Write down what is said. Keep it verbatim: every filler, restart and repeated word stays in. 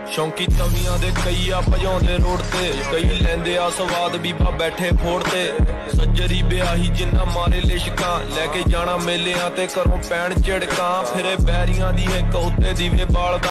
ਸ਼ੌਂਕੀ ਤਵੀਆਂ ਦੇ ਕਈ ਆ ਭਜਾਉਂਦੇ ਰੋਡ ਤੇ, ਕਈ ਲੈਂਦੇ ਆ ਸਵਾਦ ਬੀਬਾ ਬੈਠੇ ਫੋੜ ਤੇ। ਸੱਜਰੀ ਵਿਆਹੀ ਜਿੰਨਾ ਮਾਰੇ ਲਿਸ਼ਕਾਂ, ਲੈ ਕੇ ਜਾਣਾ ਮੇਲਿਆਂ ਤੇ ਘਰੋਂ ਪੈਣ ਝਿੜਕਾਂ। ਫਿਰੇ ਬੈਰੀਆਂ ਦੀ ਇੱਕ ਉੱਤੇ ਦੀਵੇ ਬਾਲਦਾ